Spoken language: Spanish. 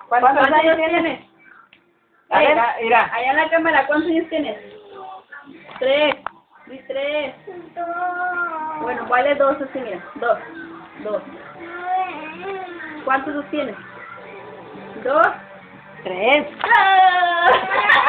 ¿Cuántos años tienes? A ver, mira. Allá en la cámara, ¿cuántos años tienes? 3. Di 3. Bueno, vale 2 así, mira. 2. 2. ¿Cuántos los tienes? 2. 3. ¡Ah!